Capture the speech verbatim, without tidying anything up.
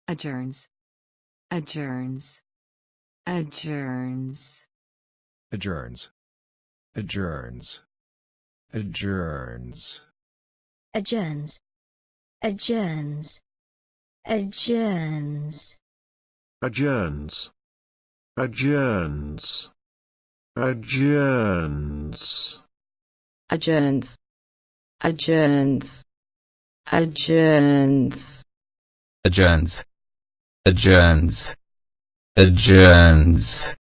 adjourns, adjourns, adjourns, adjourns, adjourns, adjourns, adjourns, adjourns, adjourns, adjourns, adjourns, adjourns, adjourns, adjourns, adjourns, adjourns, adjourns, adjourns.